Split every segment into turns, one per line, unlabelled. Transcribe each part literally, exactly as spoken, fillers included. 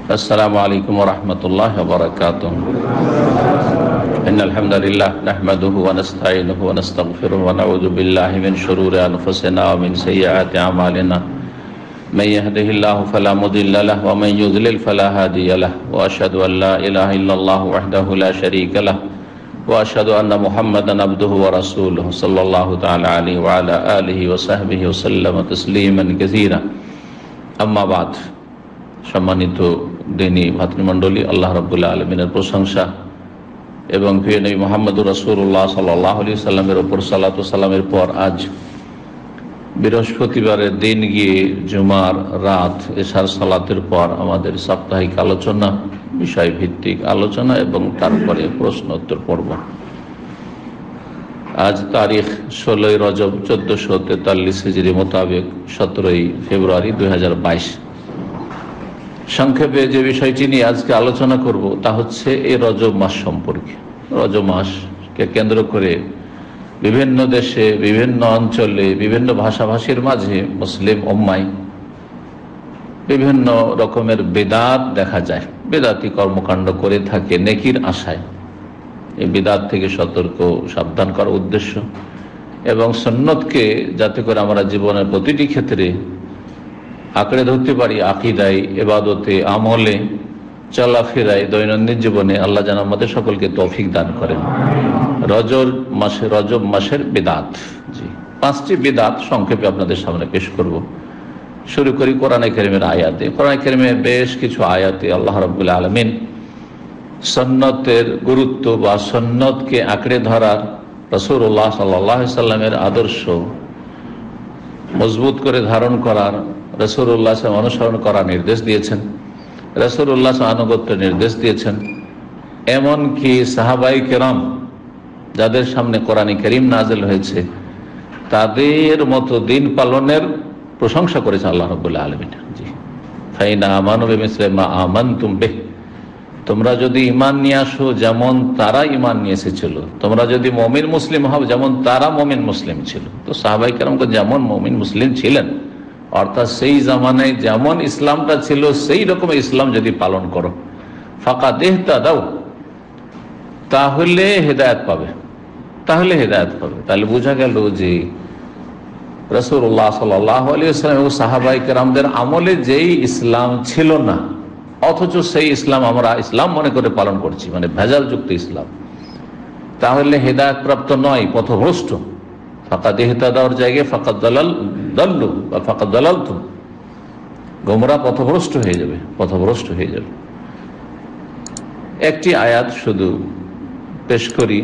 السلام عليكم ورحمة الله وبركاته. إن الحمد لله نحمده ونستعينه ونستغفره ونعوذ بالله من شرور أنفسنا ومن سيئات أعمالنا. من يهده الله فلا مضل له ومن يضلل فلا هادي له وأشهد أن لا إله إلا الله وحده لا شريك له وأشهد أن محمدا عبده ورسوله صلى الله تعالى عليه وعلى آله وصحبه وسلم تسليما كثيرا. أما بعد, সম্মানিত দিনী ভাতৃমণ্ডলী, আল্লাহ রাব্বুল আলামিনের প্রশংসা এবং প্রিয় নবী মুহাম্মদুর রাসূলুল্লাহ সাল্লাল্লাহু আলাইহি সাল্লামের উপর সালাত ও সালামের পর আজ বৃহস্পতিবারের দিন গিয়ে জুমার রাত এশার সালাতের পর আমাদের সাপ্তাহিক আলোচনা, বিষয় ভিত্তিক আলোচনা এবং তারপরে প্রশ্ন উত্তর পর্ব। আজ তারিখ ষোলোই রজব চোদ্দশো তেতাল্লিশ হিজরি মোতাবেক সতেরোই ফেব্রুয়ারি দুই হাজার বাইশ। সংক্ষেপে যে বিষয়টি নিয়ে আজকে আলোচনা করব তা হচ্ছে এই রজব মাস সম্পর্কে। রজব মাসকে কেন্দ্র করে বিভিন্ন দেশে, বিভিন্ন অঞ্চলে, বিভিন্ন ভাষাভাষীর মাঝে মুসলিম উম্মায় বিভিন্ন রকমের বেদাত দেখা যায়। বেদাতি কর্মকাণ্ড করে থাকে নেকির আশায়। এই বেদাত থেকে সতর্ক সাবধান করার উদ্দেশ্য এবং সুন্নতকে যাতে করে আমরা জীবনের প্রতিটি ক্ষেত্রে আঁকড়ে ধরতে পারি, আকীদায়, ইবাদতে, আমলে, চলাফেরায়, দৈনন্দিন জীবনে আল্লাহ যেন আমাদের সকলকে তৌফিক দান করেন। রজব মাসে রজব মাসের বিদআত, জি পাঁচটি বিদআত সংক্ষেপে আপনাদের সামনে পেশ করব। শুরু করি কোরআনে কারীমের আয়াতে। কোরআনে কারীমে বেশ কিছু আয়াতে আল্লাহ রাব্বুল আলামিন সুন্নতের গুরুত্ব বা সুন্নতকে আঁকড়ে ধরার, রাসূলুল্লাহ সাল্লাল্লাহু আলাইহি সাল্লামের আদর্শ মজবুত করে ধারণ করার, রাসূলুল্লাহ অনুসরণ করার নির্দেশ দিয়েছেন, রাসূলুল্লাহ আনুগত্যের নির্দেশ দিয়েছেন। এমনকি সাহাবায়ে কেরাম যাদের সামনে কোরআন কারীম নাযিল হয়েছে তাদের মতো দিন পালনের প্রশংসা করেছেন আল্লাহ রাব্বুল আলামিন। জি, ফাইন আমানু বিমিসলি মা আমানতুম বিহ, তোমরা যদি ঈমান নিয়ে আসো যেমন তারা ঈমান নিয়ে এসেছিল, তোমরা যদি মুমিন মুসলিম হও যেমন তারা মুমিন মুসলিম ছিল। তো সাহাবায়ে কেরাম যেমন মুমিন মুসলিম ছিলেন, অর্থাৎ সেই জামানায় যেমন ইসলামটা ছিল সেই রকম ইসলাম যদি পালন করো, ফাকাদ ইহতাদাও, তাহলে হেদায়েত পাবে, তাহলে হেদায়েত পাবে। তাহলে বোঝা গেল যে রাসূলুল্লাহ সাল্লাল্লাহু আলাইহি ওয়াসাল্লাম ও সাহাবায়ে কেরামদের আমলে যেই ইসলাম ছিল না, অথচ সেই ইসলাম আমরা ইসলাম মনে করে পালন করছি, মানে ভেজালযুক্ত ইসলাম, তাহলে হেদায়েত প্রাপ্ত নয়, পথভ্রষ্ট। ফাকাদ ইহতাদাওর জায়গায় ফাকাদ দালাল দাল্লু বা ফাকাদ দালালতুম, গোমরাহ, পথভ্রষ্ট হয়ে যাবে, পথভ্রষ্ট হয়ে যাবে। একটি আয়াত শুধু পেশ করি,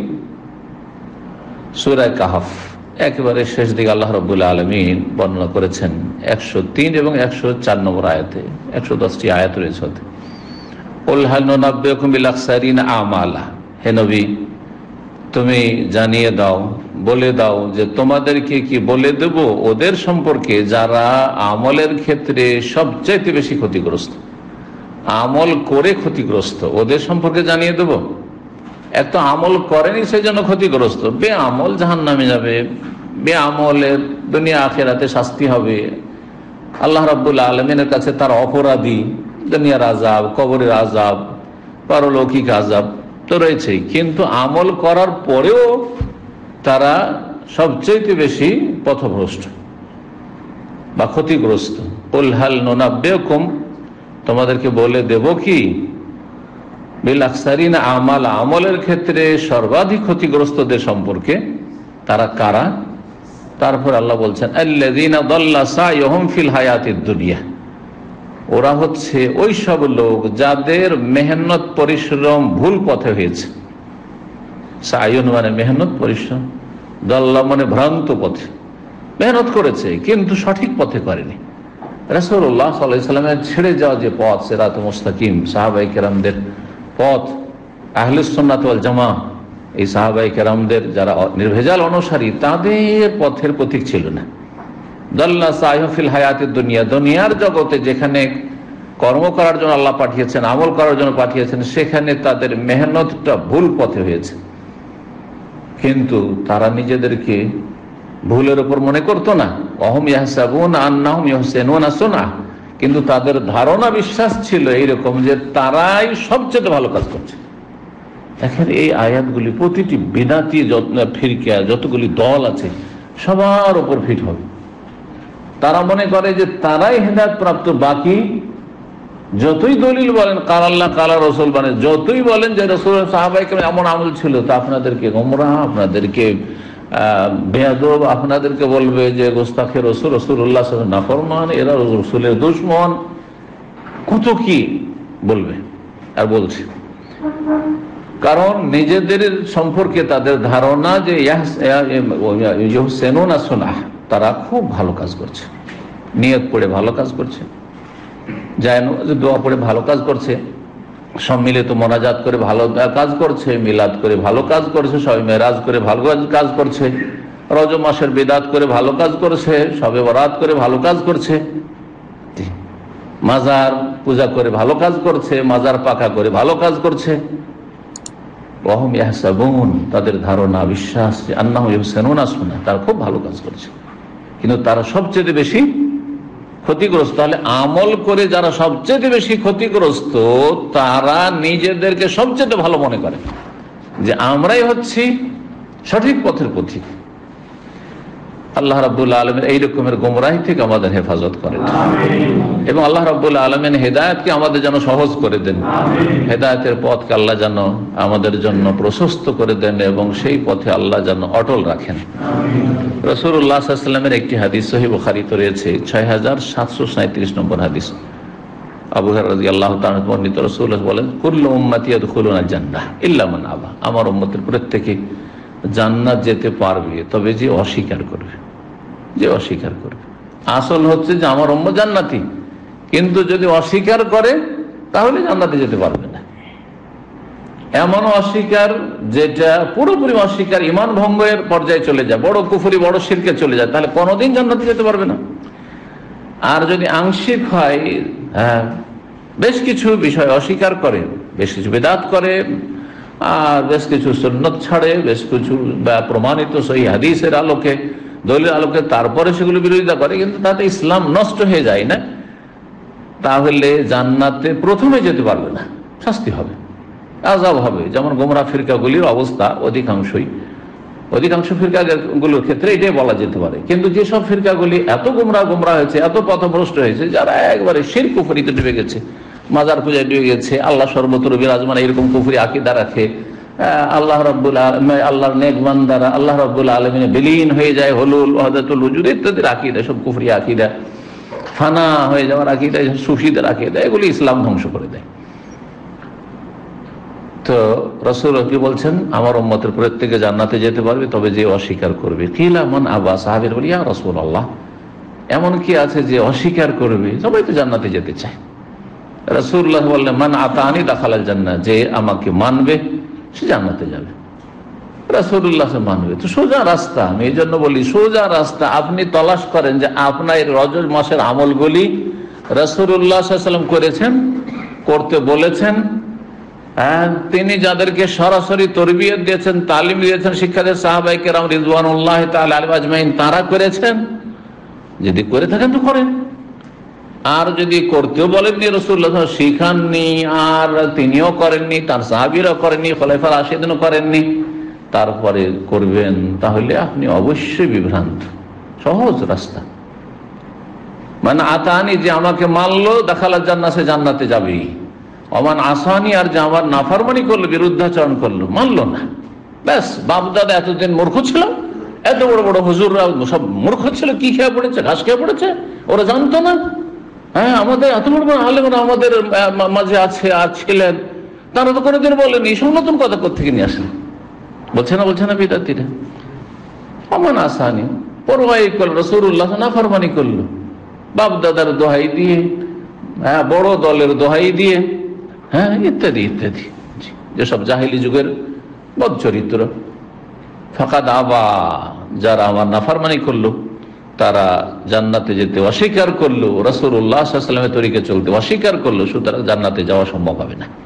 সূরা কাহফ একেবারে শেষ দিকে আল্লাহ রাব্বুল আলামিন বর্ণনা করেছেন একশো তিন এবং একশো চার নম্বর আয়াতে। একশো দশটি আয়াত রয়েছে। কুল হাল নুনাব্বিউকুম বিল আখসারিনা আমালা, হে নবী তুমি জানিয়ে দাও, বলে দাও যে তোমাদেরকে কি বলে দেব ওদের সম্পর্কে যারা আমলের ক্ষেত্রে সবচাইতে বেশি ক্ষতিগ্রস্ত, আমল করে ক্ষতিগ্রস্ত, ওদের সম্পর্কে জানিয়ে দেব। এক তো আমল করেনি সেই জন্য ক্ষতিগ্রস্ত, বে আমল জাহান্নামে যাবে, বে আমলের দুনিয়া আখিরাতে শাস্তি হবে, আল্লাহ রাব্বুল আলামিনের কাছে তার অপরাধী, দুনিয়ার আযাব, কবরের আযাব, পারলৌকিক আযাব তো রয়েছেই, কিন্তু আমল করার পরেও তারা সবচেয়ে বেশি পথভ্রষ্ট বা ক্ষতিগ্রস্ত। কুল হাল নুনাব্বিউকুম, তোমাদেরকে বলে দেব কি, বিল আখসারিনা আমালা, আমলের ক্ষেত্রে সর্বাধিক ক্ষতিগ্রস্তদের সম্পর্কে। তারা কারা? তারপর আল্লাহ বলছেন আল্লাযীনা দাল্লা সায়ুহুম ফিল হায়াতিদ দুনিয়া, ওরা হচ্ছে ওই সব লোক যাদের মেহনত পরিশ্রম ভুল পথে হয়েছে। সায়ুন মানে মেহনত পরিশ্রম, দাল্লা মানে ভ্রান্ত পথে, মেহনত করেছে কিন্তু সঠিক পথে করেনি। রাসূলুল্লাহ সাল্লাল্লাহু আলাইহি ওয়াসাল্লামের ছেড়ে যাওয়া যে পথ, সিরাত মুস্তাকিম, সাহাবায়ে কেরামদের পথ, আহলুস সুন্নাত ওয়াল জামাআহ, এই সাহাবায়ে কেরামদের যারা নির্ভেজাল অনুসারী, তাদের পথের প্রতীক ছিল না। দাল্লা সায়ুহুম ফিল হায়াতিদ দুনিয়া, দুনিয়ার জগতে যেখানে কর্ম করার জন্য আল্লাহ পাঠিয়েছেন, আমল করার জন্য পাঠিয়েছেন, সেখানে তাদের মেহনতটা ভুল পথে হয়েছে। কিন্তু তারা নিজেদেরকে ভুলের উপর মনে করতো না। অহম ইয়াহসাবুনা আন্নাহুম ইহসিনুনা সুনআ, কিন্তু তাদের ধারণা বিশ্বাস ছিল এইরকম যে তারাই সবচেয়ে ভালো কাজ করছে। এখন এই আয়াতগুলি প্রতিটি বিদাতি ফিরকা যতগুলি দল আছে সবার উপর ফিট হবে। তারা মনে করে যে তারাই হেদায়েত প্রাপ্ত, বাকি যতই দলিল বলেন কাল আল্লাহ কালা রসুল, মানে যতই বলেন যে রসুল সাহাবায়ে কেরাম এমন আমল ছিল, তা আপনাদেরকে গোমরাহ, আপনাদেরকে বেয়াদব, আপনাদেরকে বলবে যে গোস্তাখে রসুল, রসুল্লাহ নাফরমান, এরা রসুলের দুশমন, কত কি বলবে আর বলছে। কারণ নিজেদের সম্পর্কে তাদের ধারণা যে ইহসানুনা সুনাহ, তারা খুব ভালো কাজ করছে, নিয়ত পড়ে ভালো কাজ করছে, জানো যে দোয়া পড়ে ভালো কাজ করছে, সম্মিলিত মোনাজাত করে ভালো কাজ করছে, মিলাদ করে ভালো কাজ করছে, সবে মেরাজ করে ভালো কাজ করছে, রজব মাসের বিদাত করে ভালো কাজ করছে, সবে বরাত করে ভালো কাজ করছে, মাজার পূজা করে ভালো কাজ করছে, মাজার পাকা করে ভালো কাজ করছে। ওয়াহুম ইয়াহসাবুন, তাদের ধারণা বিশ্বাস যে আন্নাহুম ইহসানুনা সুন্নাহ, তারা খুব ভালো কাজ করছে, কিন্তু তারা সবচেয়ে বেশি ক্ষতিগ্রস্ত। তাহলে আমল করে যারা সবচেয়ে বেশি ক্ষতিগ্রস্ত, তারা নিজেদেরকে সবচেয়ে ভালো মনে করে যে আমরাই হচ্ছি সঠিক পথের পথিক। আল্লাহ রাব্বুল আলামিন এই রকমের গোমরাহি থেকে আমাদের হেফাজত করেন এবং আল্লাহ রাব্বুল আলামিন হেদায়েতকে আমাদের জন্য সহজ করে দেন, হেদায়েতের পথকে আল্লাহ যেন আমাদের জন্য প্রশস্ত করে দেন এবং সেই পথে আল্লাহ যেন অটল রাখেন। রাসূলুল্লাহ সাল্লাল্লাহু আলাইহি ওয়াসাল্লামের একটি হাদিস সহিহ বুখারীতে রয়েছে, ছয় হাজার সাতশো সাঁইত্রিশ নম্বর হাদিস। আবু হুরায়রা রাদিয়াল্লাহু তাআলা বর্ণিত, রাসূলুল্লাহ বলেন, কুল্লু উম্মতি ইয়াদখুলুনা জান্নাহ ইল্লা মান আবা, আমার উম্মতের প্রত্যেকে জান্নাত যেতে পারবে, তবে যে অস্বীকার করবে, যে অস্বীকার করবে। আসল হচ্ছে যে আমার উম্মত জান্নাতি, কিন্তু যদি অস্বীকার করে তাহলে জান্নাতে যেতে পারবে না। এমন অস্বীকার যেটা পুরোপুরি অস্বীকার, ঈমান ভঙ্গের পর্যায়ে চলে যায়, বড় কুফরি, বড় শিরকে চলে যায়, তাহলে কোনোদিন জান্নাতে যেতে পারবে না। আর যদি আংশিক হয়, হ্যাঁ, বেশ কিছু বিষয় অস্বীকার করে, বেশ কিছু বিদআত করে, আর বেশ কিছু সুন্নত ছাড়ে, বেশ কিছু প্রমাণিত সহিহ হাদিসের আলোকে, দলিল আলোকে তারপরে সেগুলো বিরোধিতা করে, কিন্তু তাতে ইসলাম নষ্ট হয়ে যায় না, তাহলে জান্নাতে প্রথমে যেতে পারবে না, শাস্তি হবে, আযাব হবে। যেমন গোমরাহ ফিরকাগুলির অবস্থা অধিকাংশই, অধিকাংশ ফিরকাগুলোর ক্ষেত্রে এটাই বলা যেতে পারে। কিন্তু যেসব ফিরকাগুলি এত গোমরাহ গোমরাহ হয়েছে, এত পথভ্রষ্ট হয়েছে, যারা একবারে শিরক কুফরিতে ডুবে গেছে, মাজার পূজায় ডুবে গেছে, আল্লাহ সর্বত্র বিরাজমান এরকম কুফরি আকীদা রাখে, আল্লাহ রাব্বুল আলামিন, আল্লাহর নেক বান্দারা আল্লাহ রাব্বুল আলামিনে বিলীন হয়ে যায়, হুলুল ওয়াহদাতুল ওজুদ ইত্যাদির আকীদা, সব কুফরি আকীদা, ফানা হয়ে যাওয়ার আকীদা, সুফিদের আকীদা, এগুলি ইসলাম ধ্বংস করে দেয়। তো রাসূল কি বলছেন, আমার উম্মতের প্রত্যেকে জান্নাতে যেতে পারবে, তবে যে অস্বীকার করবে। কিলা মান আবা, সাহাবীরা বলে, ইয়া রাসূলুল্লাহ, এমন কি আছে যে অস্বীকার করবে? সবাই তো জান্নাতে যেতে চায়। রাসূলুল্লাহ বললেন, মান আতানি দাখালাল জান্নাহ, যে আমাকে মানবে সে জান্নাতে যাবে। রাসূলুল্লাহ মানবে, তো সোজা রাস্তা। আমি এই জন্য বলি সোজা রাস্তা। আপনি তলাশ করেন যে আপনার রজব মাসের আমলগুলি রাসূলুল্লাহ সাল্লাল্লাহু আলাইহি ওয়াসাল্লাম করেছেন, করতে বলেছেন, তিনি যাদেরকে সরাসরি তরবিয়ত দিয়েছেন, তালিম দিয়েছেন, শিক্ষা দিয়ে সাহাবায়ে কেরাম রিজওয়ানুল্লাহ তাআলা আলাইহিম আজমাইন, তারা করেছেন। যদি করে থাকেন তো করেন, আর যদি করতেও বলেননি, রাসূলুল্লাহ শিখাননি, আর তিনিও করেননি, তার সাহাবীরাও করেননি, খোলাফা রাশিদুনও করেননি, তারপরে করবেন, তাহলে আপনি অবশ্যই বিভ্রান্ত। সহজ রাস্তা, মানে আতানি, যে আমাকে মানলো দাখালাল জান্নাহ, সে জান্নাতে যাবেই। অমান আসানি, আর যে আমার নাফরমানি করলো, বিরুদ্ধাচরণ করলো, মানলো না, ব্যাস। বাপদাদা এতদিন মূর্খ ছিল, এত বড় বড় হুজুররা সব মূর্খ ছিল, কি খেয়ে পড়েছে, ঘাস খেয়ে পড়েছে, ওরা জানতো না। হ্যাঁ, আমাদের এত বড় বড় আলেমরা আমাদের মাঝে আছে আর ছিলেন, তারা তো কোনোদিন বলেনি। সব নতুন কথা কোত্থেকে নিয়ে আসেন, বলছে না বলছে না বিদাতিরা। অমান আসানি, পরোয়াই করলো, রাসূলুল্লাহ নাফরমানি করলো, বাপ দাদার দোহাই দিয়ে, হ্যাঁ, বড় দলের দোহাই দিয়ে, হ্যাঁ, ইত্যাদি ইত্যাদি, যেসব জাহেলি যুগের বদ চরিত্র। ফাকাদ আবা, যারা আমার নাফরমানি করলো, তারা জান্নাতে যেতে অস্বীকার করলো, রাসূলুল্লাহ সাল্লাল্লাহু আলাইহি ওয়াসাল্লামের তরিকে চলতে অস্বীকার করলো, সুতরাং জান্নাতে যাওয়া সম্ভব হবে না।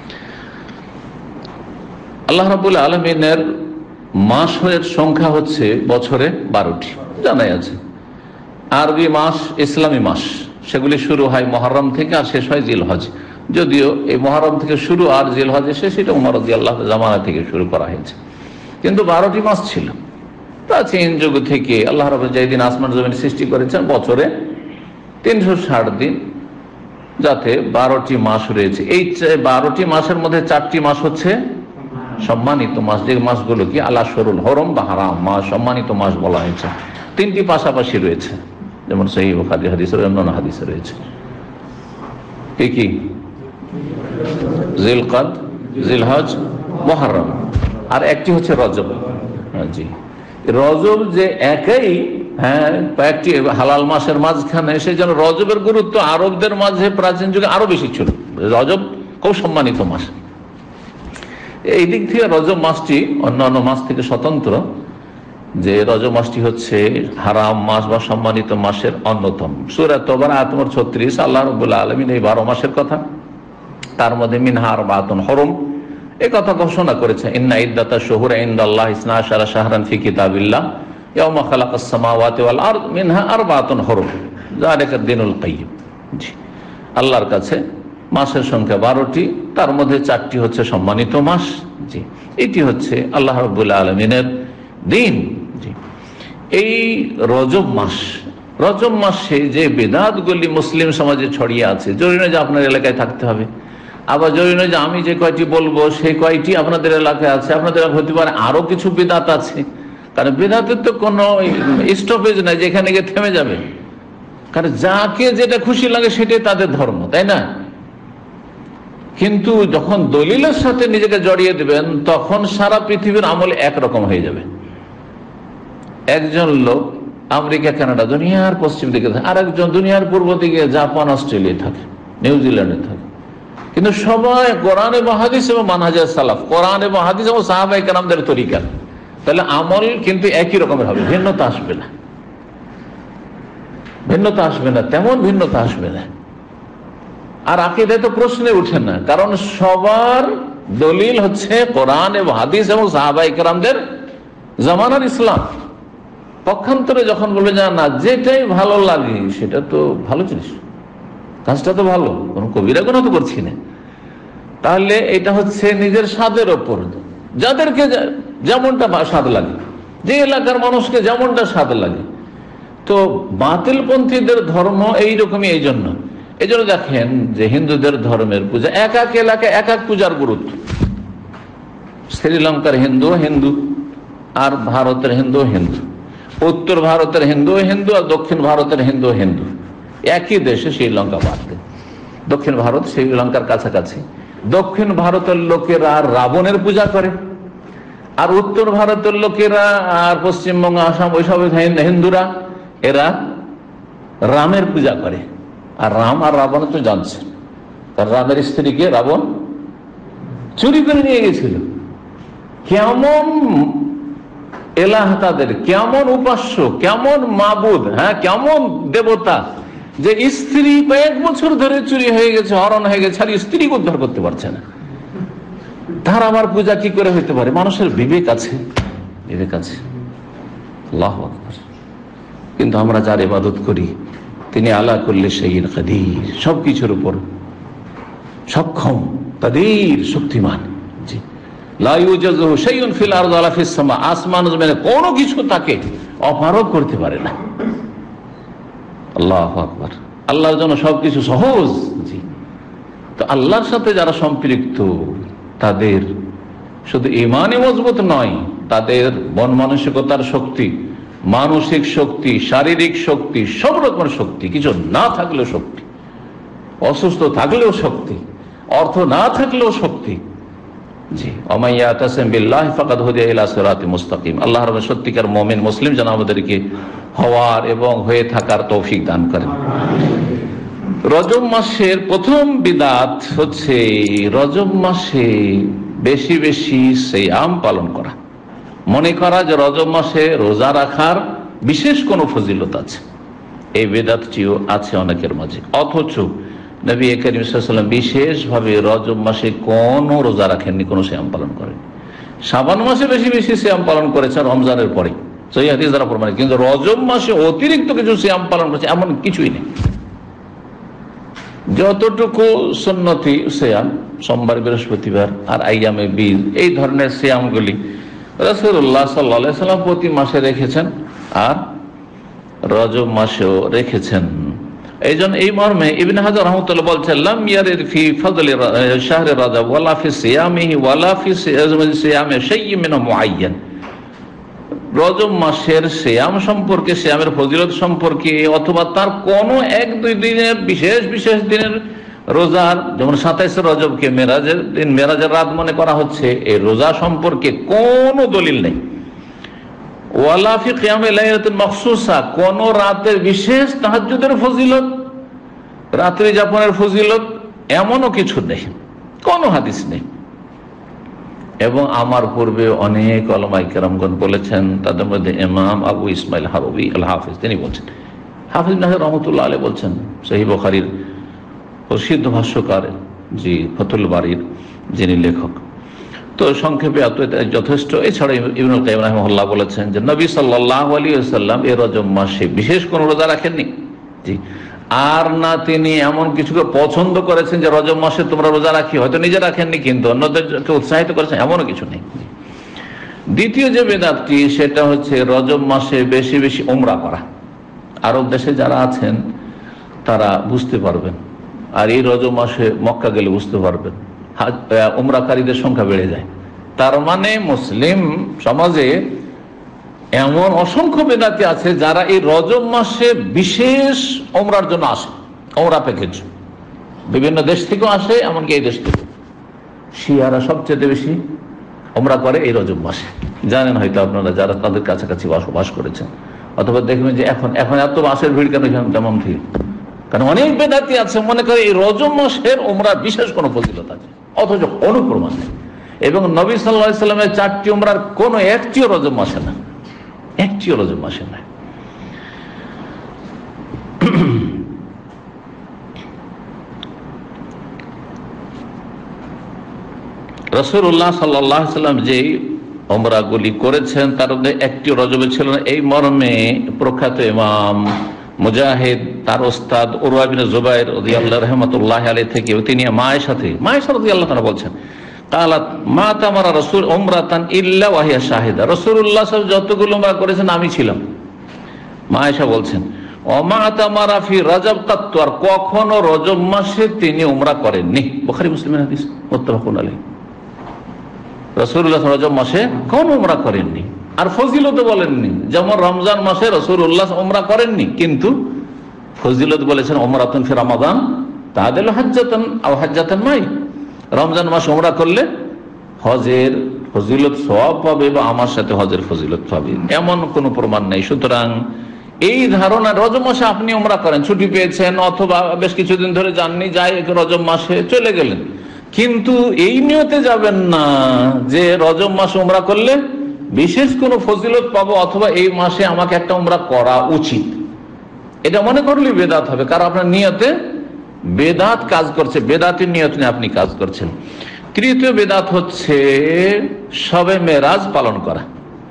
আল্লাহ রাব্বুল আলামিনের মাসের সংখ্যা হচ্ছে বছরে বারোটি, জানাই আছে। আরবি মাস, ইসলামী মাস সেগুলি শুরু হয় মুহররম থেকে আর শেষ হয় জিলহজ। যদিও এই মুহররম থেকে শুরু আর জিলহজে শেষ, এটা উমর রাদিয়াল্লাহু জামানা থেকে শুরু করা হয়েছে। কিন্তু বারোটি মাস ছিল প্রাচীন যুগ থেকে। আল্লাহ রাব্বুল যেদিন আসমান জমিন সৃষ্টি করেছেন বছরে তিনশো ষাট দিন, যাতে বারোটি মাস রয়েছে। এই বারোটি মাসের মধ্যে চারটি মাস হচ্ছে সম্মানিত মাস, যে মাসগুলো কি আল-আশহুরুল হুরুম বা হারাম মাস, সম্মানিত মাস বলা হয়েছে। তিনটি পাশাপাশি রয়েছে, যেমন সহিহ বুখারী হাদিসের অন্যান্য হাদিসে রয়েছে। কি কি? জিলকাদ, জিলহজ, মুহররম, আর একটি হচ্ছে রজব। জি, রজব যে একই, হ্যাঁ, কয়েকটি হালাল মাসের মাঝখানে, সেই জন্য রজবের গুরুত্ব আরবদের মাঝে প্রাচীন যুগে আরো বেশি ছিল। রজব খুব সম্মানিত মাস। এই দিক থেকে রজব মাসটি অন্যান্য মাস থেকে স্বতন্ত্র, যে রজব মাসটি হচ্ছে হারাম মাস বা সম্মানিত মাসের অন্যতম। সূরা তাওবার আয়াত নম্বর ছত্রিশ, আল্লাহ রাব্বুল আলামিন এই বারো মাসের কথা, তার মধ্যে মিনহা আরবাতুন হুরুম এই কথা ঘোষণা করেছে। ইন্না ইদ্দাতাশ শুহুরি ইনদাল্লাহি ইসনা আশারা শাহরান ফি কিতাবিল্লাহ ইয়াওমা খালাকাস সামাওয়াতি ওয়াল আরদ মিনহা আরবাতুন হুরুম যালিকা দ্বীনুল কাইয়্যিম। জি, আল্লাহর কাছে মাসের সংখ্যা বারোটি, তার মধ্যে চারটি হচ্ছে সম্মানিত মাস। জি, এটি হচ্ছে আল্লাহ রাব্বুল আলামিনের দিন। জি, এই রজব মাস, রজব মাসে যে বিদআতগুলি মুসলিম সমাজে ছড়িয়ে আছে, জরুরি নয় যে আপনার এলাকায় থাকতে হবে, আবার জরুরি নয় যে আমি যে কয়টি বলবো সেই কয়টি আপনাদের এলাকায় আছে। আপনাদের হতে পারে আরো কিছু বিদআত আছে, কারণ বিদআতের তো কোনো স্টপেজ নাই যেখানে গিয়ে থেমে যাবে। কারণ যাকে যেটা খুশি লাগে সেটাই তাদের ধর্ম, তাই না? কিন্তু যখন দলিলের সাথে নিজেকে জড়িয়ে দেবেন, তখন সারা পৃথিবীর আমল একরকম হয়ে যাবে। একজন লোক আমেরিকা, কানাডা, দুনিয়ার পশ্চিম দিকে থাকে, আর একজন দুনিয়ার পূর্ব দিকে জাপান, অস্ট্রেলিয়া থাকে, নিউজিল্যান্ডে থাকে, কিন্তু সবাই কোরআন এবং হাদিস এবং মানহাজে সালাফ, কোরআন এবং হাদিস এবং সাহাবায়ে কেরামদের তরিকা। তাহলে আমল কিন্তু একই রকমের হবে, ভিন্নতা আসবে না, ভিন্নতা আসবে না, তেমন ভিন্নতা আসবে না। আর আকীদায় তো প্রশ্নে উঠে না, কারণ সবার দলিল হচ্ছে কোরআন এবং হাদিস এবং সাহাবায়ে কেরামদের জামানার ইসলাম। পক্ষান্তরে যখন বলে যে না, যেটাই ভালো লাগে সেটা তো ভালো জিনিস, কাজটা তো ভালো, কোন কবিরা গুনাহ তো করছি না, তাহলে এটা হচ্ছে নিজের স্বাদের ওপর, যাদেরকে যেমনটা স্বাদ লাগে, যে এলাকার মানুষকে যেমনটা স্বাদ লাগে। তো বাতিলপন্থীদের ধর্ম এইরকমই। এই জন্য এই জন্য দেখেন যে হিন্দুদের ধর্মের পূজা, এক এক এলাকায় এক এক পূজার গুরুত্ব। শ্রীলঙ্কার হিন্দু হিন্দু, আর ভারতের হিন্দু হিন্দু, উত্তর ভারতের হিন্দু হিন্দু, আর দক্ষিণ ভারতের হিন্দু হিন্দু। একই দেশে, শ্রীলঙ্কা বাদ, দক্ষিণ ভারত শ্রীলঙ্কার কাছাকাছি। দক্ষিণ ভারতের লোকেরা রাবণের পূজা করে, আর উত্তর ভারতের লোকেরা আর পশ্চিমবঙ্গ, আসাম, ওইসব হিন্দুরা এরা রামের পূজা করে। আর রাম আর রাবণ তো জানছেন, কারণ রামের স্ত্রীকে রাবণ চুরি করে নিয়ে গেছিল। কেমন এলাহ তাদের, কেমন উপাস্য, কেমন মাবুদ, হ্যাঁ, কেমন দেবতা, যে স্ত্রী কয়েক বছর ধরে চুরি হয়ে গেছে, হরণ হয়ে গেছে, আর স্ত্রী উদ্ধার করতে পারছে না। তার আমার পূজা কি করে হইতে পারে? মানুষের বিবেক আছে, বিবেক আছে। আল্লাহু আকবার। কিন্তু আমরা যার ইবাদত করি তিনি আলা কুল্লি শাইইন কাদির, সবকিছুর উপর সক্ষম, কাদির, শক্তিমান। জি, লা ইউজাজু শাইউন ফিল আরদি ওয়ালা ফিস সামা, আসমান জমিনে কোনো কিছু তাকে অপারগ করতে পারে না। আল্লাহু আকবার। আল্লাহর জন্য সবকিছু সহজ। জি, তো আল্লাহর সাথে যারা সম্পৃক্ত তাদের শুধু ঈমানই মজবুত নয়, তাদের মন মানসিকতার শক্তি, মানসিক শক্তি, শারীরিক শক্তি, সব রকমের শক্তি, কিছু না থাকলেও শক্তি, অসুস্থ থাকলেও শক্তি, অর্থ না থাকলেও শক্তি। জি, ওয়া ইয়াতাসিম বিল্লাহি ফাকাদ হুদিয়া ইলা সিরাতিন মুস্তাকিম। আল্লাহর রহমতে সত্যিকার মুমিন মুসলিম যেন আমাদেরকে হওয়ার এবং হয়ে থাকার তৌফিক দান করেন। রজব মাসের প্রথম বিদআত হচ্ছে রজব মাসে বেশি বেশি সিয়াম পালন করা, মনে করা যে রজব মাসে রোজা রাখার বিশেষ কোনো ফজিলত আছে। এই বিদআতটিও আছে অনেকের মাঝে, অথচ নবী করিম সাল্লাল্লাহু আলাইহি ওয়াসাল্লাম বিশেষভাবে রজব মাসে কোনো রোজা রাখেননি, কোনো সিয়াম পালন করেন। শাবান মাসে বেশি বেশি সিয়াম পালন করেছেন রমজানের পরে, সহিহ হাদিস দ্বারা প্রমাণিত। কিন্তু রজব মাসে অতিরিক্ত কিছু সিয়াম পালন করেছে এমন কিছুই নেই। যতটুকু সুন্নতি সিয়াম, সোমবার বৃহস্পতিবার আর আইয়ামে বীজ, এই ধরনের সিয়ামগুলি রাসূলুল্লাহ সাল্লাল্লাহু আলাইহি ওয়াসাল্লাম প্রতি মাসে রেখেছেন আর রজব মাসেও রেখেছেন। এই জন্য এই মর্মে ইবনে হাজার রাহমাতুল্লাহ বলছেন, লাম ইয়ারিদ ফি ফাদলি শাহরি রজব ওয়ালা ফি সিয়ামিহি ওয়ালা ফি সিয়ামি শাইইন মিন মুআয়্যান। রজব মাসের সিয়াম সম্পর্কে, সিয়ামের ফজিলত সম্পর্কে, অথবা তার কোন এক দুই দিনের বিশেষ বিশেষ দিনের রোজার, যেমন সাতাইশে রজবকে মেরাজের দিন, মেরাজের রাত মনে করা হচ্ছে, এই রোজা সম্পর্কে কোনো দলিল নেই। ওয়ালা ফি কিয়ামে লাইলাতুন মাখসুসা, কোন রাতের বিশেষ তাহাজ্জুদের ফজিলত, রাত্রি যাপনের ফজিলত, এমনও কিছু নেই, কোনো হাদিস নেই। এবং আমার পূর্বে অনেক উলামায়ে কেরামগণ বলেছেন, তাদের মধ্যে ইমাম আবু ইসমাইল হারবি আল হাফিজ, তিনি বলছেন, হাফিজ নাহির রহমতুল্লাহ আলাইহি বলছেন, সহিহ বুখারীর প্রসিদ্ধ ভাষ্যকার, জি ফতুল বারীর যিনি লেখক, তো সংক্ষেপে এত যথেষ্ট। এছাড়া ইবনুল কাইয়িম রাহিমাহুল্লাহ বলেছেন যে নবী সাল্লাল্লাহু আলাইহি ওয়াসাল্লাম এই রজব মাসে বিশেষ কোনো রোজা রাখেননি, জি, আর না তিনি এমন কিছুকে পছন্দ করেছেন যে রজব মাসে তোমরা রোজা রাখি, হয়তো নিজে রাখেননি কিন্তু অন্যদেরকে উৎসাহিত করেছেন, এমনও কিছু নেই। দ্বিতীয় যে বেদাতটি, সেটা হচ্ছে রজব মাসে বেশি বেশি উমরা করা। আরব দেশে যারা আছেন তারা বুঝতে পারবেন, আর এই রজব মাসে মক্কা গেলে বুঝতে পারবেন, উমরাকারীদের সংখ্যা বেড়ে যায়। তার মানে মুসলিম সমাজে এমন অসংখ্য বেদাতি আছে যারা এই রজব মাসে বিশেষ উমরার জন্য আসে, উমরা প্যাকেজ বিভিন্ন দেশ থেকেও আসে, এমনকি এই দেশ থেকে। শিয়ারা সবচেয়ে বেশি উমরা করে এই রজব মাসে, জানেন হয়তো আপনারা যারা তাদের কাছাকাছি বসবাস করেছেন, অথবা দেখবেন যে এখন এখন এত মাসের ভিড় কেন তেমন ভিড়, কারণ অনেক বেদাতি আছে মনে করে এই রজব মাসের উমরা বিশেষ কোনো ফজিলত আছে, অথচ কোনো প্রমাণ নেই। এবং নবী সাল্লাল্লাহু আলাইহি সাল্লামের চারটি উমরার কোনো একটিও রজব মাসে না, একটিও রজব মাসে না। রাসূলুল্লাহ সাল্লাল্লাহু আলাইহি সাল্লাম যেই উমরাগুলি করেছেন তার মধ্যে একটি রজবে ছিল না, এই মর্মে প্রখ্যাত ইমাম মুজাহিদ তার ওস্তাদ উরওয়া ইবনে জুবাইর রাদিয়াল্লাহু রাহমাতুল্লাহি আলাইহি থেকে, তিনি মা আয়েশা থেকে, মা আয়েশা রাদিয়াল্লাহু তাআলা বলছেন, কালাত মা তামারা রাসূল উমরাতান ইল্লা ওয়া হিয়া শাহিদা, রাসূলুল্লাহ সাল্লাল্লাহু আলাইহি যতগুলো উমরা করেছেন আমি ছিলাম। মা আয়েশা বলছেন, ওয়া মা তামারা ফি রজব কাত্তু, আর কখনো রজব মাসে তিনি উমরা করেননি। বুখারী মুসলিমের হাদিস, মুত্তাফাকুন আলাইহি। রাসূলুল্লাহ রজব মাসে কোন উমরা করেননি, আর ফজিলত বলেননি। যেমন রমজান মাসে রাসূলুল্লাহ উমরা করেননি, কিন্তু ফজিলত বলেছেন উমরাতুন ফি রমাদান তাআদিলু হাজ্জাতান আও হাজ্জাতান মাই, রমজান মাসে উমরা করলে হজের ফজিলত সওয়াব পাবে বা আমার সাথে হজের ফজিলত পাবে, এমন কোনো প্রমাণ নেই। সুতরাং এই ধারণা, রজব মাসে আপনি উমরা করেন, ছুটি পেয়েছেন অথবা বেশ কিছুদিন ধরে যাননি, যাই রজব মাসে চলে গেলেন, কিন্তু এই নিয়তে যাবেন না যে রজব মাসে উমরা করলে বিশেষ কোনো ফজিলত পাবো, অথবা এই মাসে আমাকে একটা উমরা করা উচিত, এটা মনে করলে বেদাত হবে, কারণ আপনার নিয়তে বেদাত কাজ করছে, বেদাতের নিয়ত নিয়ে আপনি কাজ করছেন। তৃতীয় বেদাত হচ্ছে শবে মেরাজ পালন করা,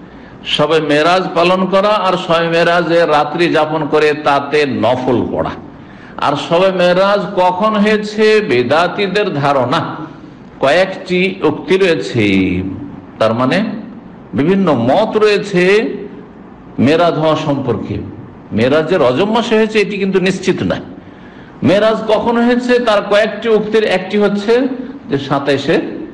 শবে মেরাজ পালন করা আর শবে মেরাজে রাত্রি যাপন করে তাতে নফল পড়া। আর শবে মেরাজ কখন হয়েছে, বেদাতীদের ধারণা কয়েকটি উক্তি রয়েছে, তার মানে বিভিন্ন মত রয়েছে মেরাজ হওয়া সম্পর্কে। মেরাজ যে রজব মাসে হয়েছে এটি কিন্তু নিশ্চিত নয়। মেরাজ কখন হয়েছে তার কয়েকটি উক্তির একটি হচ্ছে যে সাতাইশে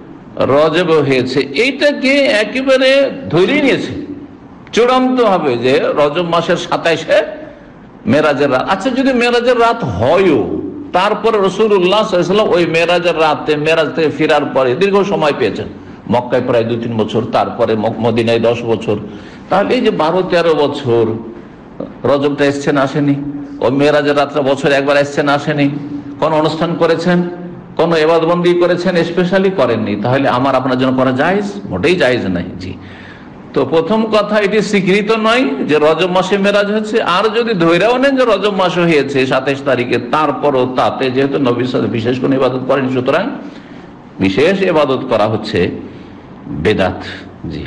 রজব হয়েছে, এইটাকে একেবারে ধরে নিয়েছে চূড়ান্ত হবে যে রজব মাসের সাতাইশে মেরাজের রাত। আচ্ছা, যদি মেরাজের রাত হয়ও, তারপরে রাসূলুল্লাহ সাল্লাল্লাহু আলাইহি ওয়াসাল্লাম ওই মেরাজের রাতে মেরাজ থেকে ফেরার পরে দীর্ঘ সময় পেয়েছেন, মক্কায় প্রায় দুই তিন বছর, তারপরে মদিনায় দশ বছর, তাহলে এই যে বারো তেরো বছর রজবটা এসছেন আসেনি, ওই মেরাজের রাতটা বছর একবার এসছেন আসেনি, কোন অনুষ্ঠান করেছেন, কোন ইবাদতবন্দি করেছেন, স্পেশালি করেননি, তাহলে আমার আপনার জন্য করা জায়েজ? মোটেই জায়েজ নাই। জি, তো প্রথম কথা এটি স্বীকৃত নয় যে রজব মাসে মেরাজ হয়েছে। আর যদি ধৈর্যও নেন যে রজব মাসে হয়েছে সাতাইশ তারিখে, তারপরও তাতে যেহেতু নবীর সাথে বিশেষ কোনো ইবাদত করেন, সুতরাং বিশেষ ইবাদত করা হচ্ছে বেদাত। জি,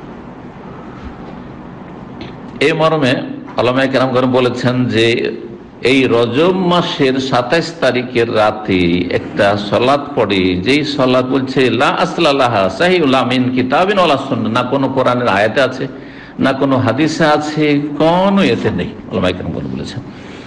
এই মর্মে উলামায়ে কেরাম বলেছেন যে এই রজব মাসের সাতাইশ তারিখের রাতে একটা সলাত পড়ে, যেই সলাত বলছে লা আসলালাহা সাহিউল মিন কিতাবিন ওয়ালা সুন্নাহ, না কোনো কোরআনের আয়াতে আছে, না কোনো হাদিসে আছে, কোনো এতে নেই, ওলামায়ে কেরাম বলেছেন।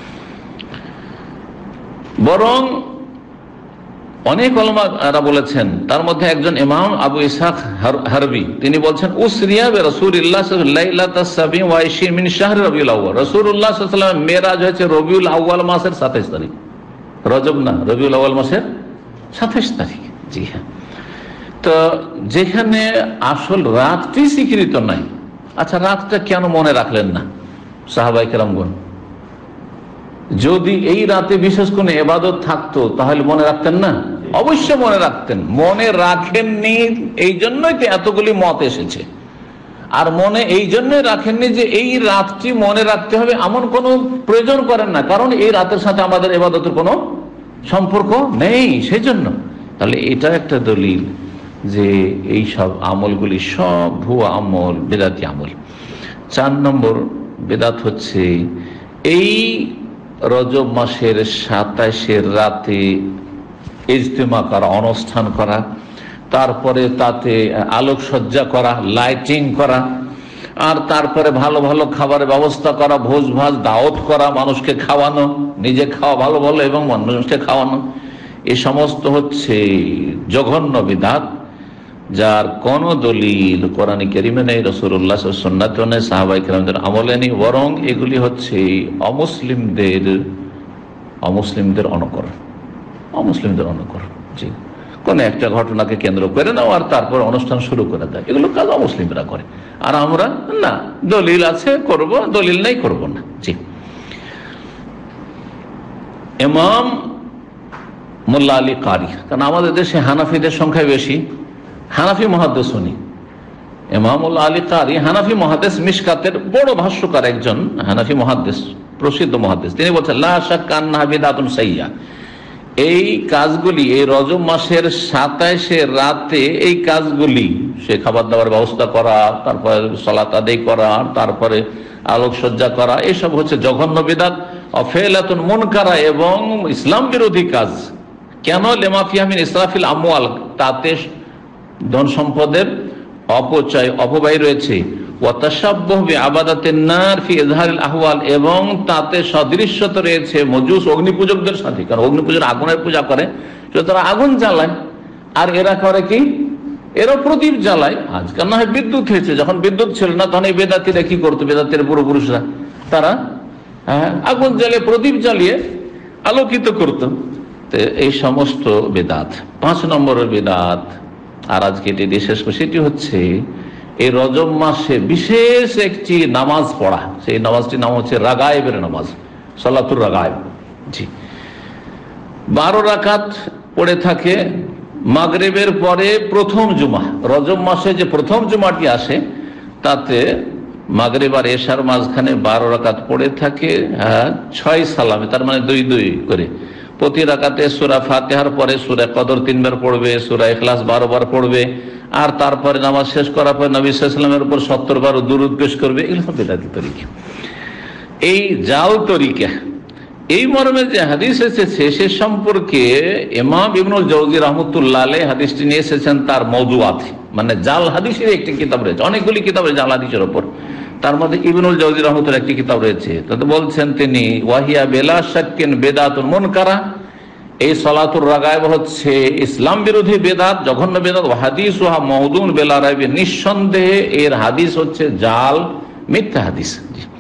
বরং অনেক ওলামারা বলেছেন, তার মধ্যে একজন ইমাম আবু ইসহাক হারবি, তিনি বলছেন উসরিয়া বে রাসূলিল্লাহ লাইলাতাস সাবঈ ওয়া ইশরিন মিন শাহরি রবিউল আউয়াল, রাসূলুল্লাহ সাল্লাল্লাহু আলাইহি ওয়াসাল্লাম মেরাজ হয়েছে রবিউল আউয়াল মাসের সাতাইশ তারিখ, রজব না, রবিউল আউয়াল মাসের সাতাইশ তারিখ। জি হ্যাঁ, তো যেখানে আসল রাতটি স্বীকৃত নাই, আচ্ছা রাতটা কেন মনে রাখলেন না সাহাবায়ে কেরামগণ? যদি এই রাতে বিশেষ কোনো ইবাদত থাকতো তাহলে মনে রাখতেন না? অবশ্যই মনে রাখতেন। মনে রাখেননি এই জন্যই তো এতগুলি মত এসেছে। আর মনে এই জন্যই রাখেননি যে এই রাতটি মনে রাখতে হবে এমন কোনো প্রয়োজন করেন না, কারণ এই রাতের সাথে আমাদের ইবাদতের কোনো সম্পর্ক নেই, সেই জন্য। তাহলে এটা একটা দলিল যে এই সব আমলগুলি সব ভুয়া আমল, বেদাতি আমল। চার নম্বর বেদাত হচ্ছে এই রজব মাসের সাতাইশের রাতে ইজতেমা করা, অনুষ্ঠান করা, তারপরে তাতে আলোকসজ্জা করা, লাইটিং করা, আর তারপরে ভালো ভালো খাবারের ব্যবস্থা করা, ভোজ ভাজ দাওয়াত করা, মানুষকে খাওয়ানো, নিজে খাওয়া ভালো ভালো এবং মানুষকে খাওয়ানো, এ সমস্ত হচ্ছে জঘন্য বিদআত, যার কোন দলিল কোরআন কারীমে নেই, রাসূলুল্লাহ সাল্লাল্লাহু আলাইহি সুন্নাতে নেই, সাহাবায়ে কেরামদের আমলে নেই, বরং এগুলি হচ্ছে অমুসলিমদের অমুসলিমদের অনুকরণ, অমুসলিমদের অনুকরণ। জি, কোন একটা ঘটনাকে কেন্দ্র করে নাও আর তারপর অনুষ্ঠান শুরু করে দেয়, এগুলো কাজ অমুসলিমরা করে, আর আমরা না, দলিল আছে করব, দলিল নেই করব না। জি, ইমাম মোল্লা আলী কারি, কারণ আমাদের দেশে হানাফিদের সংখ্যা বেশি, হানাফি মুহাদ্দিস উনি, ইমাম আলী কারি হানাফি মুহাদ্দিস, মিশকাতের বড় ভাষ্যকার একজন হানাফি মুহাদ্দিস, প্রসিদ্ধ মুহাদ্দিস। তিনি বলছেন লা শাক্কা আন্নাহা বিদআতুন সাইয়্যা, এই কাজগুলি এই রজব মাসের সাতাইশের রাতে এই কাজগুলি, সে খাবার দাবার ব্যবস্থা করা, তারপরে সালাত আদায় করা, তারপরে আলোকসজ্জা করা, এসব হচ্ছে জঘন্য বিদআত, অফেলাতুন মুনকারা এবং ইসলাম বিরোধী কাজ। কেন? লিমা ফিহা মিন ইসরাফিল আমওয়াল, তাতে ধন সম্পদের অপচয়, অপব্যয় রয়েছে, ওয়া তাশাব্বুহ বিআবাদাতিন নার ফি ইজহারিল আহওয়াল, এবং তাতে সদৃশ্যতা রয়েছে মজুস অগ্নিপূজকদের সাথে, কারণ অগ্নিপূজার আগুনের পূজা করে, তারা আগুন জ্বালায়, আর এরা করে কি, এরা প্রদীপ জ্বালায়। আজকাল না হয় বিদ্যুৎ হয়েছে, যখন বিদ্যুৎ ছিল না তখন এই বেদাতিরা কি করতো, বেদাতের পূর্বপুরুষরা তারা হ্যাঁ আগুন জ্বালিয়ে প্রদীপ জ্বালিয়ে আলোকিত করতো। তো এই সমস্ত বেদাত। পাঁচ নম্বরের বেদাত, আর আজকে এটি বিশেষ করে, সেটি হচ্ছে এই রজব মাসে বিশেষ একটি নামাজ পড়া, সেই নামাজটির নাম হচ্ছে রাগায়েবের নামাজ, সালাতুর রাগায়েব। জি, বারো রাকাত পড়ে থাকে মাগরিবের পরে প্রথম জুমা, রজব মাসে যে প্রথম জুমাটি আসে তাতে মাগরিব আর এশার মাঝখানে বারো রাকাত পড়ে থাকে, হ্যাঁ ছয় সালামে, তার মানে দুই দুই করে। প্রতি রাকাতে সূরা ফাতিহার পরে সূরা কদর তিনবার পড়বে, সূরা ইখলাস বারো বার পড়বে, আর তারপরে নামাজ শেষ করার পর নবী সাল্লাল্লাহু আলাইহি ওয়াসাল্লামের উপর সত্তর বার দুরূদ পেশ করবে। এগুলো সব বেদাতি তরিকা। এই জাল তরিকা, এই মর্মে যে হাদিস এসেছে সে সম্পর্কে ইমাম ইবনুল জাওজি রাহমাতুল্লাহ আলাইহি হাদিসটি নিয়ে এসেছেন তার মওদুআত, মানে জাল হাদিসের একটি কিতাব রয়েছে, অনেকগুলি কিতাব রয়েছে জাল হাদিসের উপর, তার মধ্যে ইবনুল জাওজি রাহমাতুল্লাহ একটি কিতাব রয়েছে। তাতে বলছেন তিনি, ওয়াহিয়া বিলা শাক্কিন বিদআতুন মুনকারা, এই সালাতুর রাগায়েব হচ্ছে ইসলাম বিরোধী বেদাত, জঘন্য বেদাত। হাদিসুহা মাউদুন বিলা রাইব, নিঃসন্দেহে এর হাদিস হচ্ছে জাল, মিথ্যা হাদিস।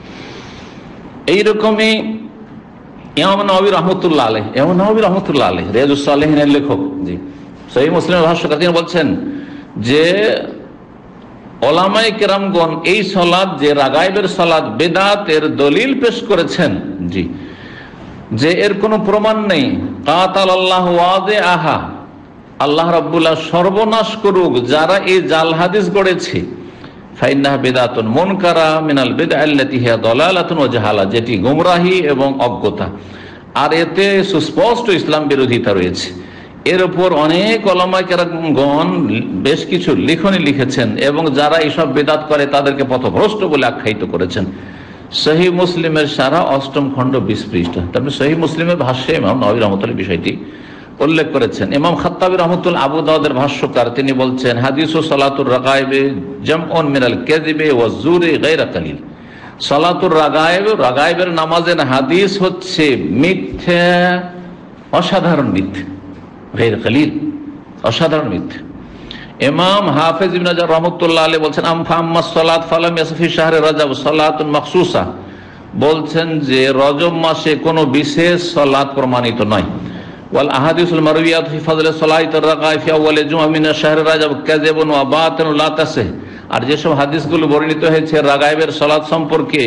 এইরকমই ইমাম নববী রাহমাতুল্লাহ আলাইহি, ইমাম নববী রাহমাতুল্লাহ আলাইহি রিয়াজুস সালিহিনের লেখক, জি সহিহ মুসলিমের ভাষ্যকার, তিনি বলছেন যে ওলামায়ে কেরামগণ এই সালাত, যে রাগায়েবের সালাত, বেদাতের দলিল পেশ করেছেন, জি যে এর কোনো প্রমাণ নেই। কাতালাল্লাহু ওয়াদিআহা, আল্লাহ রাব্বুল আলামিন সর্বনাশ করুক যারা এই জাল হাদিস গড়েছে। ফাইন্নাহা বিদআতুন মুনকারা মিনাল বিদআ আল্লাতী হিয়া দালালাতুন ওয়া জাহালা, যেটি গোমরাহি এবং অজ্ঞতা, আর এতে সুস্পষ্ট ইসলাম বিরোধিতা রয়েছে। এর উপর অনেক ওলামায়ে কেরামগণ বেশ কিছু লিখনি লিখেছেন, এবং যারা এইসব বেদাত করে তাদেরকে পথভ্রষ্ট বলে আখ্যায়িত করেছেন। সহিহ মুসলিমের সারা অষ্টম খণ্ড বিশ পৃষ্ঠা। তারপরে সহিহ মুসলিমের ভাষ্যে ইমাম নবী রহমতুল্লাহ বিষয়টি উল্লেখ করেছেন। ইমাম খাত্তাবী রহমতুল্লাহ আবু দাউদের ভাষ্যকার, তিনি বলছেন হাদিসু সালাতুর রাগায়েবে জামউন মিনাল কাযিবি ওয়াজ জুরি গায়রা কালিল। সালাতুর রাগায়েব, রাগায়েবের নামাজের হাদিস হচ্ছে মিথ্যা, অসাধারণ মিথ্যা, গায়রা কালিল, অসাধারণ মিথ্যা। ইমাম হাফেজ ইবনে হাজার রহমাতুল্লাহ আলাইহি বলছেন আম ফাম্মাস সালাত ফালাম ইয়াসফি শাহরে রজব সালাতুন মাখসুসা, বলছেন যে রজব মাসে কোনো বিশেষ সালাত প্রমাণিত নয়। ওয়াল আহাদিসুল মারউইয়াত ফি ফাযলি সালাতির রাগাইব ফি আউয়াল জুমআ মিন শাহরে রজব কাযিবুন ওয়া বাতিলুন লা তাসিহ। আর যেসব হাদিসগুলো বর্ণিত হয়েছে রাগাইবের সালাত সম্পর্কে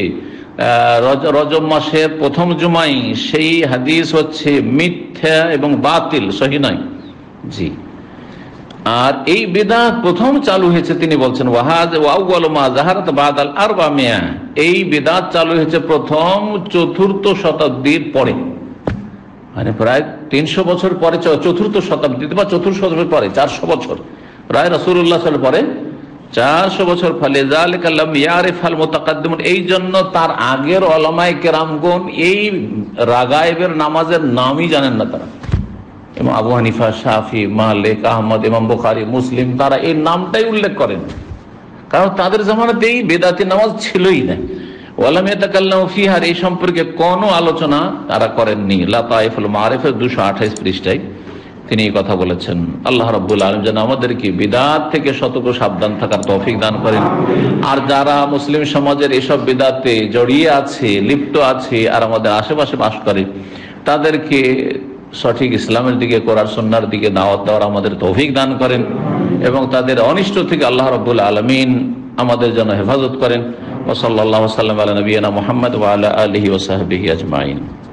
রজব মাসের প্রথম জুমাই, সেই হাদিস হচ্ছে মিথ্যা এবং বাতিল, সহিহ নয়। জি। আর এই বিদআত প্রথম চালু হয়েছে, তিনি বলছেন ওয়াহাজ ওয়াউয়ালু মা যাহারাত বাদাল আরবামিয়া, এই বিদআত চালু হয়েছে প্রথম চতুর্থ শতাব্দীর পরে, মানে প্রায় তিনশো বছর পরে, চতুর্থ শতাব্দীতে বা চতুর্থ শতাব্দীর পরে, চারশো বছর, প্রায় রাসূলুল্লাহ সাল্লাল্লাহু আলাইহি ওয়াসাল্লাম পরে চারশো বছর। ফলে যালিকা লাম ইয়ারিফাল মুতাকাদ্দিমুন, এই জন্য তার আগের উলামায়ে কেরামগণ এই রাগায়েবের নামাজের নামই জানেন না। তারা ইমাম আবু হানিফা, শাফি, মালিক, আহমদ, ইমাম বুখারী, মুসলিম, তারা এই নামটাই উল্লেখ করেন, কারণ তাদের জামানাতে এই বেদাতি নামাজ ছিলই না। ওয়ালাম ইয়াতাকাল্লামু ফিহা, এই সম্পর্কে কোনো আলোচনা তারা করেননি। লাতাইফুল মারিফের দুশো আঠাইশ পৃষ্ঠায় তিনি এই কথা বলেছেন। আল্লাহ রাব্বুল আলামিন যেন আমাদেরকে বিদআত থেকে সতর্ক সাবধান থাকার তৌফিক দান করেন। আর যারা মুসলিম সমাজের এসব বিদআতে জড়িয়ে আছে, লিপ্ত আছে, আর আমাদের আশেপাশে বাস করে, তাদেরকে সঠিক ইসলামের দিকে, কোরআন সুন্নাহর দিকে দাওয়াত দেওয়ার আমাদের তৌফিক দান করেন, এবং তাদের অনিষ্ট থেকে আল্লাহ রাব্বুল আলামিন আমাদের জন্য হেফাজত করেন। ওয়া সাল্লাল্লাহু আলা নবিয়িনা মুহাম্মদ ওয়া আলা আলিহি ওয়া সাহবিহি আজমাইন।